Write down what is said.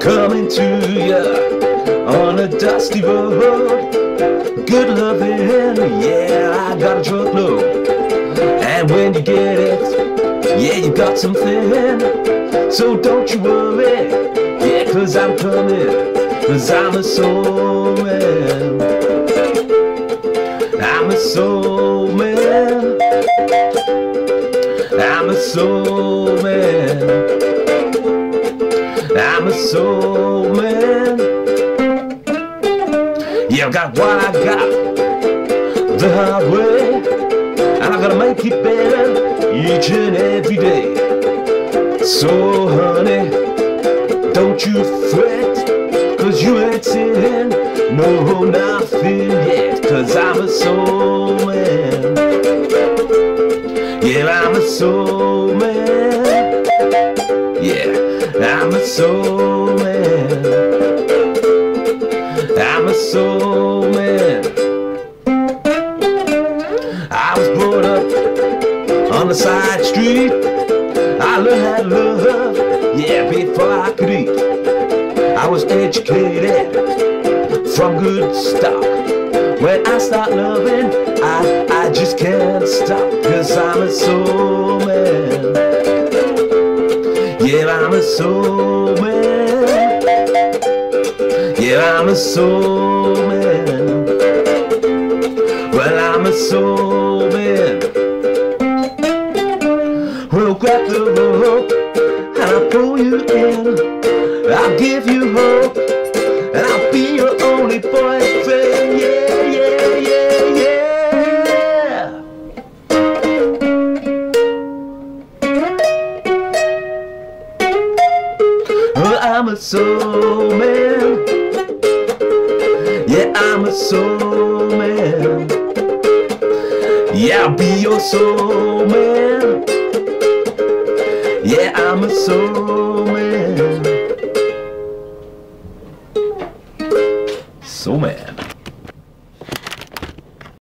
coming to you on a dusty road. Good loving, yeah, I got a truckload. And when you get it, yeah, you got something. So don't you worry, yeah, 'cause I'm coming, 'cause I'm a soul man. I'm a soul man. I'm a soul man. I'm a soul man. Yeah, I got what I got the hard way, and I gotta make it better each and every day. So honey, don't you fret, 'cause you ain't seen no nothing yet. 'Cause I'm a soul man. Yeah, I'm a soul man. Yeah, I'm a soul man. I'm a soul man. I was brought up on the side street. I learned how to love, yeah, before I could eat. I was educated from good stock. When I start loving, I just can't stop. 'Cause I'm a soul man. Yeah, I'm a soul man. Yeah, I'm a soul man. Well, I'm a soul man. Well, grab the rope and I'll pull you in. I'll give you hope and I'll be your only boyfriend. Yeah, yeah, yeah, yeah. Well, I'm a soul man. Yeah, I'm a soul man. Yeah, I'll be your soul man. Yeah, I'm a soul